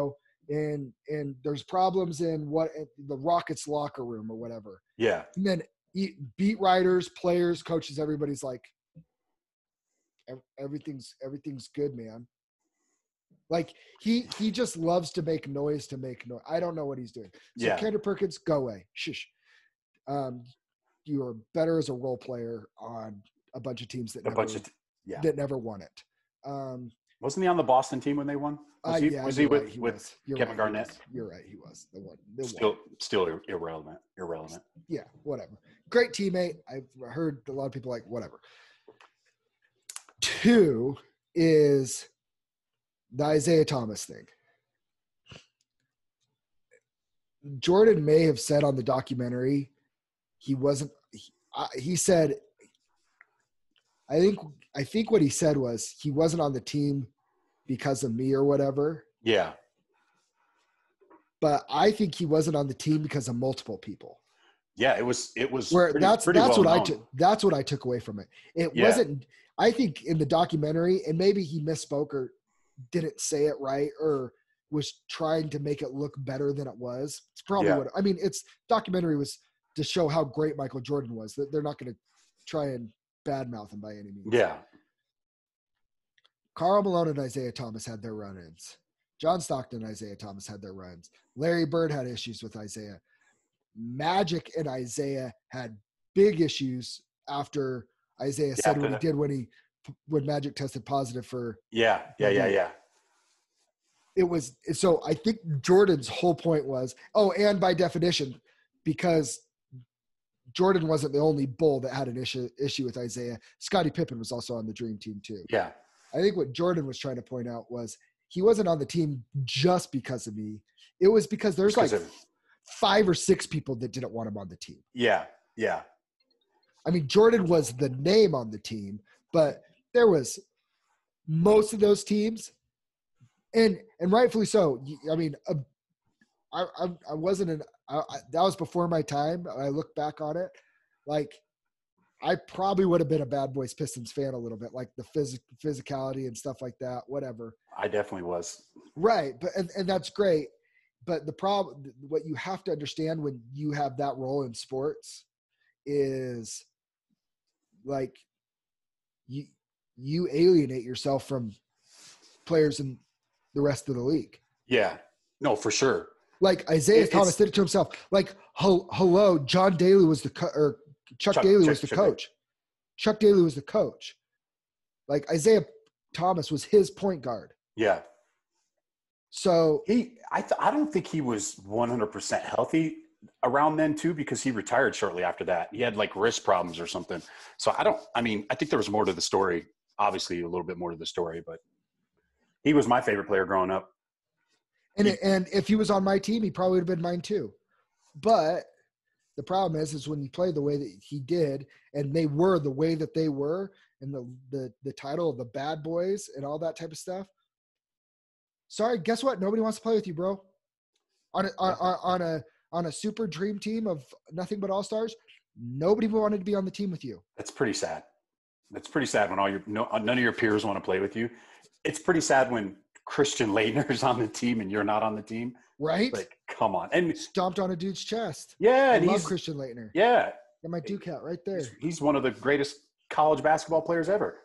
and there's problems in the Rockets locker room or whatever. Yeah. And then beat writers, players, coaches, everybody's like, everything's good, man. Like he just loves to make noise to make noise. I don't know what he's doing. So Kendrick Perkins, go away. Shush. You are better as a role player on a bunch of teams that never won it. Wasn't he on the Boston team when they won? Was he with Kevin Garnett? You're right. He was the one. Still irrelevant. Yeah, whatever. Great teammate. I've heard a lot of people like whatever. Two is the Isaiah Thomas thing. Jordan may have said on the documentary he said, I think what he said was he wasn't on the team because of me or whatever. Yeah. But I think he wasn't on the team because of multiple people. Yeah, it was where pretty, that's well what I took away from it. It wasn't, I think in the documentary, and maybe he misspoke or didn't say it right or was trying to make it look better than it was. It's probably it's documentary was to show how great Michael Jordan was. That they're not going to try and badmouth him by any means. Yeah. Karl Malone and Isaiah Thomas had their run-ins. John Stockton and Isaiah Thomas had their runs. Larry Bird had issues with Isaiah. Magic and Isaiah had big issues after Isaiah said what he did when Magic tested positive for. Yeah. so I think Jordan's whole point was, and by definition, because Jordan wasn't the only bull that had an issue with Isaiah. Scottie Pippen was also on the dream team too. Yeah. I think what Jordan was trying to point out was he wasn't on the team just because of me. It was because there's like 5 or 6 people that didn't want him on the team. Yeah. Yeah. I mean, Jordan was the name on the team, but there was most of those teams, and rightfully so. I mean, I wasn't that was before my time. I look back on it, like I probably would have been a Bad Boys Pistons fan a little bit, like the physicality and stuff like that, whatever. I definitely was. Right. But, and that's great. But the problem, what you have to understand when you have that role in sports is like you alienate yourself from players in the rest of the league. Yeah, no, for sure. Like Isaiah Thomas did it to himself. Like, hello, John Daly was Chuck Daly was the coach. Chuck Daly was the coach. Like Isaiah Thomas was his point guard. Yeah. So I don't think he was 100% healthy around then too, because he retired shortly after that. He had like wrist problems or something. So I think there was more to the story, obviously a little bit more to the story, but he was my favorite player growing up. And if he was on my team, he probably would have been mine too. But the problem is when you play the way that he did, and they were the way that they were, and the title of the Bad Boys and all that type of stuff. Sorry, guess what? Nobody wants to play with you, bro. On a super dream team of nothing but all-stars, nobody wanted to be on the team with you. That's pretty sad. That's pretty sad when none of your peers want to play with you. It's pretty sad when Christian Leitner's on the team and you're not on the team. Right? Like, come on. And stomped on a dude's chest. Yeah. I love Christian Leitner. Yeah. Got my Duke hat right there. He's one of the greatest college basketball players ever.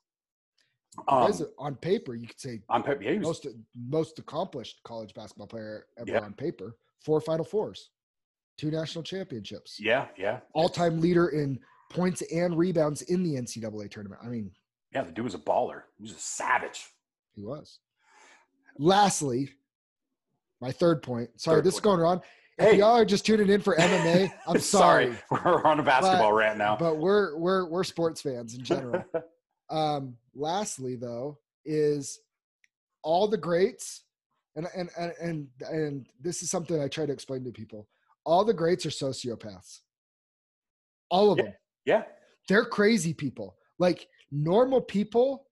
On paper, you could say on paper, yeah, most accomplished college basketball player ever. Yeah. On paper. 4 Final Fours, 2 national championships. Yeah, yeah. All-time leader in points and rebounds in the NCAA tournament. I mean, yeah, the dude was a baller. He was a savage. He was. Lastly, my third point. Sorry, this is going wrong. If y'all are just tuning in for MMA, I'm sorry. We're on a basketball rant now. But we're sports fans in general. Lastly, though, is all the greats, and this is something I try to explain to people. All the greats are sociopaths. All of them. Yeah. They're crazy people. Like normal people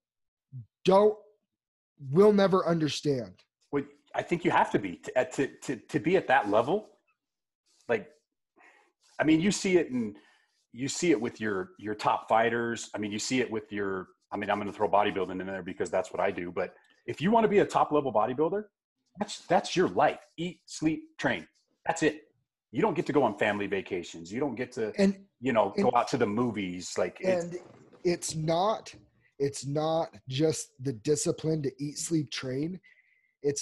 will never understand. Well, I think you have to be to be at that level. Like, I mean, you see it with your top fighters. I mean, you see it with I'm going to throw bodybuilding in there because that's what I do. But if you want to be a top level bodybuilder, that's your life. Eat, sleep, train. That's it. You don't get to go on family vacations. You don't get to, go out to the movies. It's not just the discipline to eat, sleep, train. It's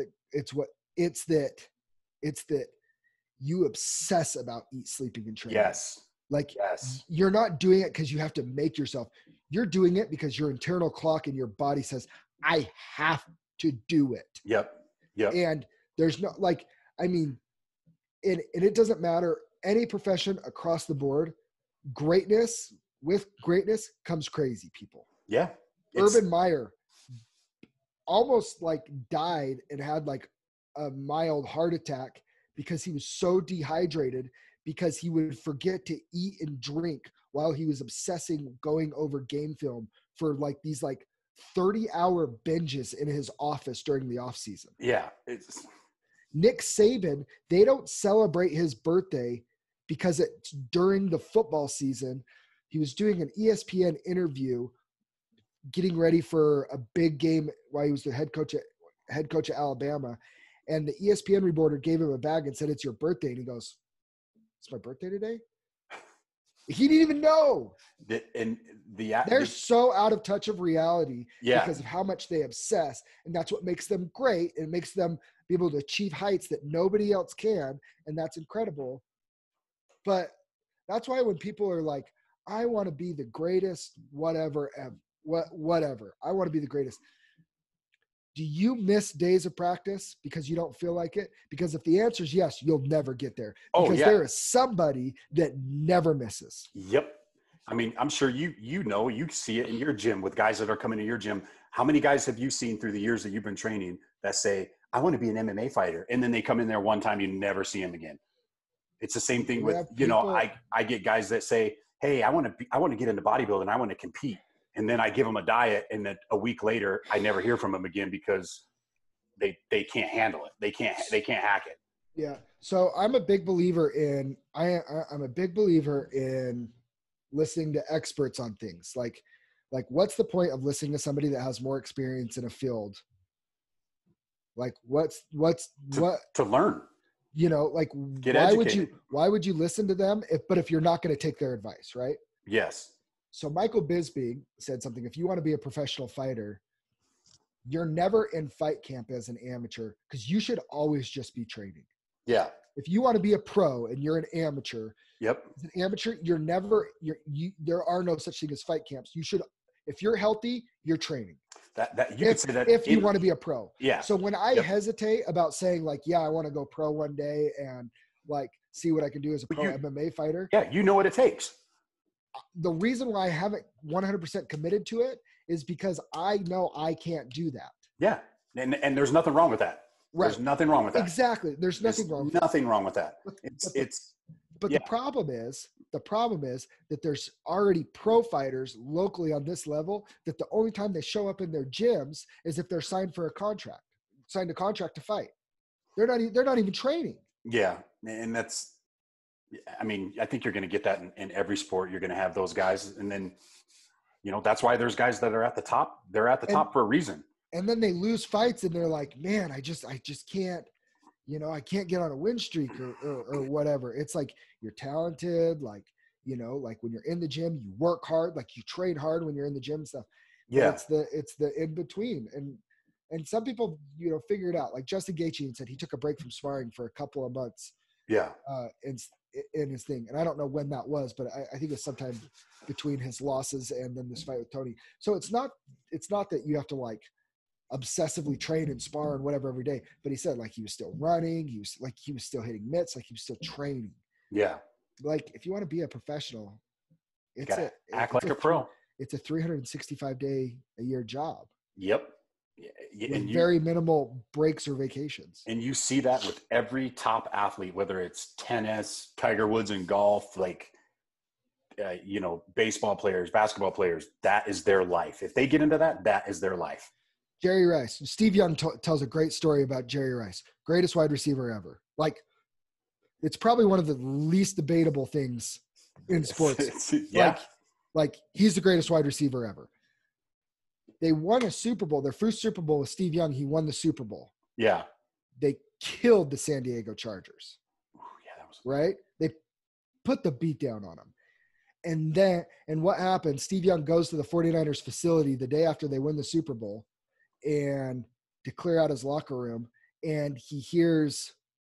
that you obsess about eat, sleeping, and training. Yes. You're not doing it because you have to make yourself. You're doing it because your internal clock in your body says, I have to do it. Yep. And there's no, and it doesn't matter, any profession across the board, with greatness comes crazy people. Yeah. Urban Meyer almost died and had a mild heart attack because he was so dehydrated because he would forget to eat and drink while he was obsessing going over game film for these 30-hour binges in his office during the off season. Yeah. Nick Saban, they don't celebrate his birthday because it's during the football season. He was doing an ESPN interview getting ready for a big game while he was the head coach at Alabama. And the ESPN reporter gave him a bag and said, it's your birthday. And he goes, it's my birthday today? He didn't even know. They're so out of touch of reality because of how much they obsess. And that's what makes them great. And makes them be able to achieve heights that nobody else can. And that's incredible. But that's why when people are like, I want to be the greatest, whatever. I want to be the greatest. do you miss days of practice because you don't feel like it? Because if the answer is yes, you'll never get there. Because there is somebody that never misses. Yep. I mean, I'm sure you see it in your gym with guys that are coming to your gym. How many guys have you seen through the years that you've been training that say, I want to be an MMA fighter? And then they come in there one time, you never see them again. It's the same thing with, I get guys that say, hey, I want to get into bodybuilding. I want to compete. And then I give them a diet. And then a week later, I never hear from them again because they can't handle it. They can't hack it. Yeah. So I'm a big believer in, listening to experts on things. Like what's the point of listening to somebody that has more experience in a field? Like what to learn, like why would you listen to them if you're not going to take their advice, right? Yes. So Michael Bisping said something, if you want to be a professional fighter, you're never in fight camp as an amateur because you should always just be training. Yeah. If you want to be a pro and you're an amateur, yep. As an amateur, there are no such thing as fight camps. You should, if you're healthy, you're training. If you want to be a pro. Yeah. So when I hesitate about saying like, yeah, I want to go pro one day and like see what I can do as a pro MMA fighter. Yeah, you know what it takes. The reason why I haven't 100% committed to it is because I know I can't do that. Yeah. And there's nothing wrong with that. Right. There's nothing wrong with that. Exactly. There's nothing wrong with that. Nothing wrong with that. But the problem is that there's already pro fighters locally on this level that the only time they show up in their gyms is if they're signed a contract to fight. They're not even training. Yeah. And I think you're going to get that in every sport. You're going to have those guys. And then, that's why there's guys that are at the top. They're at the top for a reason. And then they lose fights and they're like, man, I just can't, I can't get on a win streak or whatever. It's like, you're talented. Like, like when you're in the gym, you work hard, like you train hard when you're in the gym and stuff. Yeah. It's the in between. And some people, figure it out. Like Justin Gaethje said, he took a break from sparring for a couple of months. Yeah. In his thing. And I don't know when that was, but I think it's sometime between his losses and then this fight with Tony. So it's not that you have to like obsessively train and spar and whatever every day, but he said like he was still running, he was still hitting mitts, like he was still training. Yeah. Like if you want to be a professional, act like a pro. It's a 365 day a year job. Yep. With very minimal breaks or vacations. And you see that with every top athlete, whether it's tennis, Tiger Woods in golf, like, baseball players, basketball players, that is their life. If they get into that is their life. Jerry Rice. Steve Young tells a great story about Jerry Rice. Greatest wide receiver ever. Like, it's probably one of the least debatable things in sports. Yeah. Like he's the greatest wide receiver ever. They won a Super Bowl. Their first Super Bowl with Steve Young, he won the Super Bowl. Yeah. They killed the San Diego Chargers. Ooh, yeah, that was right. They put the beat down on them. And what happened? Steve Young goes to the 49ers facility the day after they win the Super Bowl and to clear out his locker room. And he hears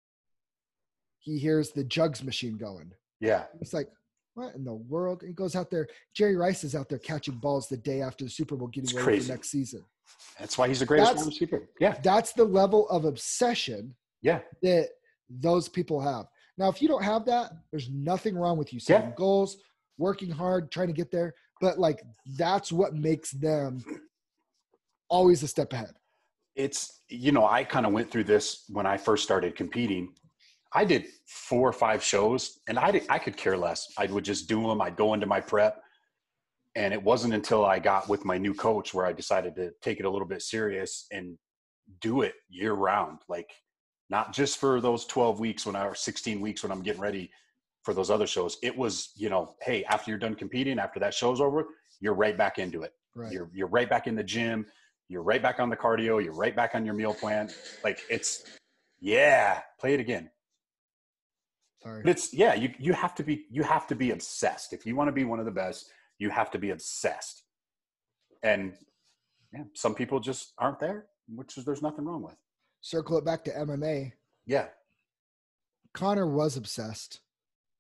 the jugs machine going. Yeah. He's like, what in the world? He goes out there. Jerry Rice is out there catching balls the day after the Super Bowl, getting ready for next season. That's why he's the greatest wide receiver. Yeah. That's the level of obsession that those people have. Now, if you don't have that, there's nothing wrong with you setting goals, working hard, trying to get there. But like, that's what makes them always a step ahead. It's, I kind of went through this when I first started competing. I did 4 or 5 shows and I could care less. I would just do them. I'd go into my prep. And it wasn't until I got with my new coach where I decided to take it a little bit serious and do it year round. Like not just for those 12 weeks or 16 weeks when I'm getting ready for those other shows. It was, hey, after you're done competing, after that show's over, you're right back into it. Right. You're right back in the gym. You're right back on the cardio. You're right back on your meal plan. Like play it again. Sorry. But it's you have to be obsessed. If you want to be one of the best, you have to be obsessed. And some people just aren't there, there's nothing wrong with. Circle it back to MMA. Yeah. Conor was obsessed.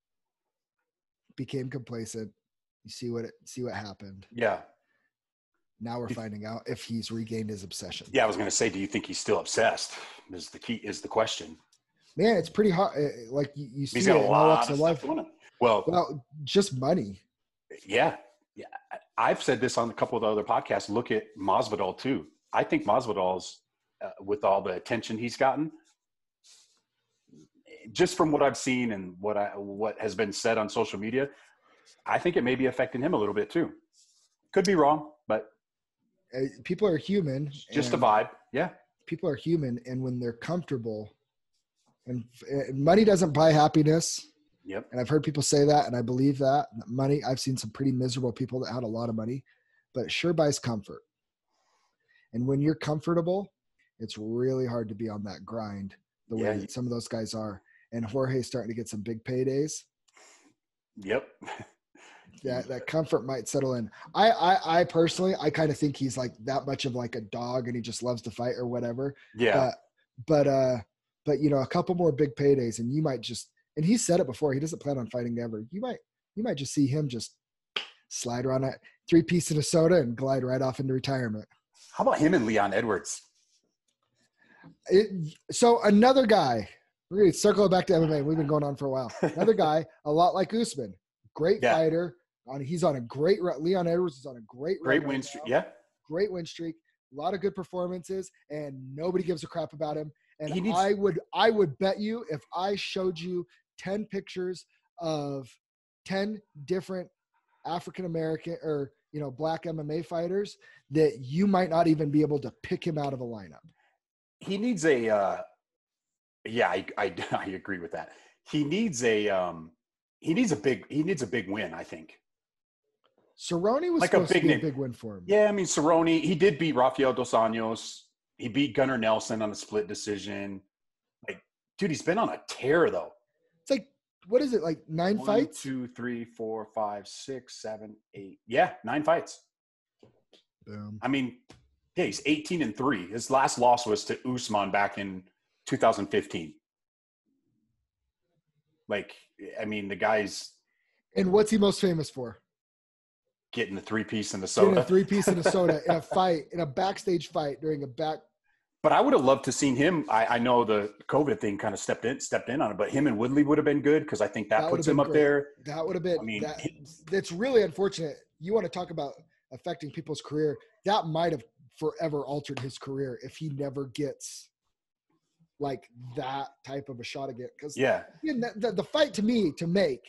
Became complacent. You see what happened. Yeah. Now we're finding out if he's regained his obsession. Yeah, I was going to say, do you think he's still obsessed? Is the question. Man, it's pretty hard. Like you see He's it got a in all lot walks of of stuff life. going on. Well, just money. Yeah. I've said this on a couple of the other podcasts. Look at Masvidal too. I think Masvidal's, with all the attention he's gotten, just from what I've seen and what has been said on social media, I think it may be affecting him a little bit too. Could be wrong, but people are human. Just a vibe. Yeah. People are human, and when they're comfortable, and money doesn't buy happiness. Yep. And I've heard people say that, and I believe that. Money, I've seen some pretty miserable people that had a lot of money, but it sure buys comfort. And when you're comfortable, it's really hard to be on that grind the way that some of those guys are. And Jorge's starting to get some big paydays. Yep. That comfort might settle in. I personally, I kind of think he's like that much of like a dog, and he just loves to fight or whatever. Yeah. But you know, a couple more big paydays, and you might just. And he said it before. He doesn't plan on fighting ever. You might just see him just slide around that 3-piece in a soda and glide right off into retirement. How about him and Leon Edwards? So another guy. We're going to circle back to MMA. We've been going on for a while. Another guy, a lot like Usman, great fighter. He's on a great. Leon Edwards is on a great win streak. Yeah, great win streak. A lot of good performances, and nobody gives a crap about him. And I would bet you if I showed you 10 pictures of 10 different African-American or, you know, black MMA fighters, that you might not even be able to pick him out of a lineup. He needs I agree with that. He needs a big win, I think. Cerrone was like supposed to be a big win for him. Yeah, I mean, Cerrone, he did beat Rafael Dos Anjos. He beat Gunnar Nelson on a split decision. Like, dude, he's been on a tear, though. It's like, what is it, like 9 fights? 1, 2, 3, 4, 5, 6, 7, 8. Yeah, 9 fights. Boom. I mean, yeah, he's 18-3. His last loss was to Usman back in 2015. Like, I mean, the guy's. And what's he most famous for? Getting the 3-piece in the soda. Getting a 3-piece in a soda in a fight, in a backstage fight during a back. But I would have loved to seen him. I know the COVID thing kind of stepped in on it, but him and Woodley would have been good because I think that puts him up there. That would have been. I mean, that's really unfortunate. You want to talk about affecting people's career? That might have forever altered his career if he never gets like that type of a shot again. Because the fight to me to make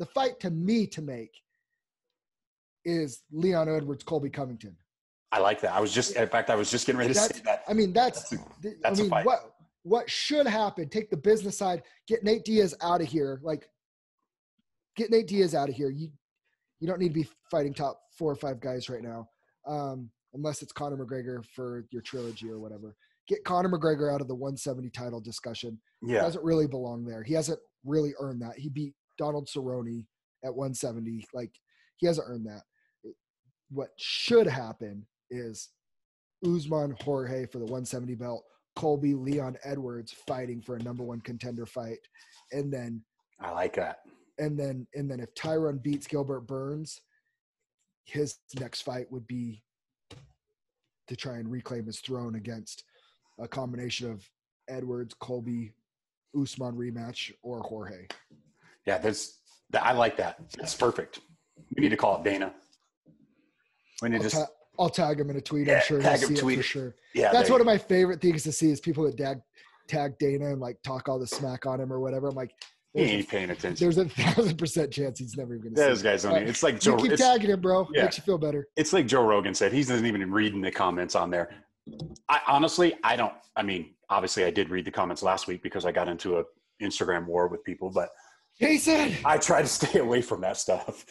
is Leon Edwards, Colby Covington. I like that. I was just getting ready to say that. I mean, that's a fight. What should happen? Take the business side. Get Nate Diaz out of here. Like, get Nate Diaz out of here. You don't need to be fighting top 4 or 5 guys right now, unless it's Conor McGregor for your trilogy or whatever. Get Conor McGregor out of the 170 title discussion. Yeah, he doesn't really belong there. He hasn't really earned that. He beat Donald Cerrone at 170. Like, he hasn't earned that. What should happen is Usman, Jorge for the 170 belt, Colby, Leon Edwards fighting for a number 1 contender fight. And then I like that. And then if Tyrone beats Gilbert Burns, his next fight would be to try and reclaim his throne against a combination of Edwards, Colby, Usman rematch, or Jorge. Yeah, I like that. That's perfect. We need to call it Dana. I'll tag him in a tweet. I'm sure he'll see it for sure. Yeah, that's one of my favorite things to see is people that tag Dana and like talk all the smack on him or whatever. I'm like, he ain't paying attention. There's a 1,000% chance he's never even going to see those guys don't even. It's like Joe. You keep tagging him, bro. Yeah. Makes you feel better. It's like Joe Rogan said. He doesn't even reading the comments on there. Obviously, I did read the comments last week because I got into a Instagram war with people, but Jason, I try to stay away from that stuff.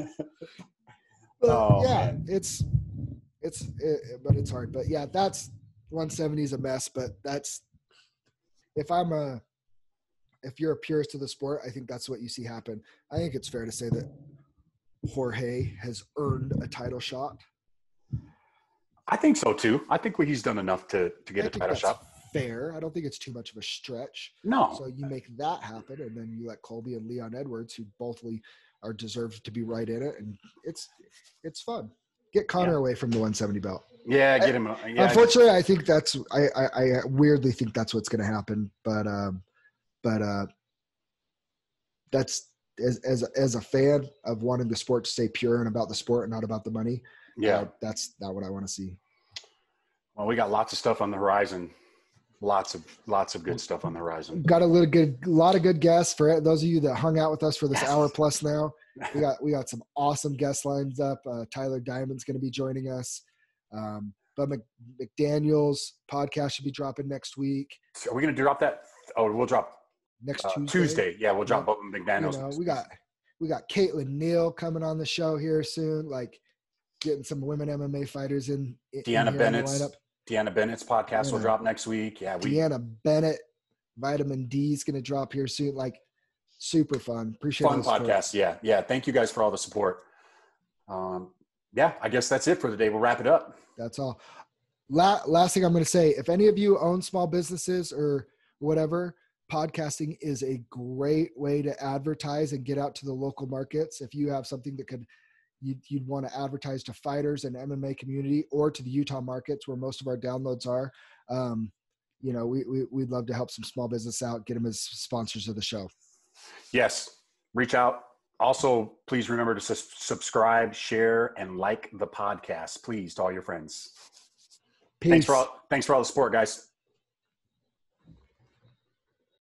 Man. But it's hard. But yeah, that's 170 is a mess. But that's if you're a purist of the sport, I think that's what you see happen. I think it's fair to say that Jorge has earned a title shot. I think so too. I think he's done enough to get a title shot. Fair. I don't think it's too much of a stretch. No. So you make that happen, and then you let Colby and Leon Edwards, who both are deserved to be right in it, and it's fun. Get Conor away from the 170 belt. Yeah, get him. Yeah, unfortunately, I think that's I weirdly think that's what's going to happen. But that's as a fan of wanting the sport to stay pure and about the sport and not about the money. Yeah, that's not what I want to see. Well, we got lots of stuff on the horizon. Lots of good stuff on the horizon. Got a lot of good guests for those of you that hung out with us for this hour plus now. We got some awesome guests lined up. Tyler Diamond's going to be joining us. But McDaniel's podcast should be dropping next week. So are we going to drop that? Oh, we'll drop next Tuesday. Yeah, we'll drop McDaniel's. You know, we got Caitlin Neal coming on the show here soon. Like getting some women MMA fighters in. Deanna Bennett's podcast will drop next week. Yeah, Deanna Bennett, Vitamin D is going to drop here soon. Like super fun. Appreciate fun podcast. Yeah. Thank you guys for all the support. Yeah, I guess that's it for the day. We'll wrap it up. That's all. Last thing I'm going to say, if any of you own small businesses or whatever, podcasting is a great way to advertise and get out to the local markets. If you have something that you'd want to advertise to fighters and MMA community or to the Utah markets where most of our downloads are, you know, we'd love to help some small business out, get them as sponsors of the show. Yes. Reach out. Also, please remember to subscribe, share, and like the podcast, please, to all your friends. Peace. Thanks for all the support, guys.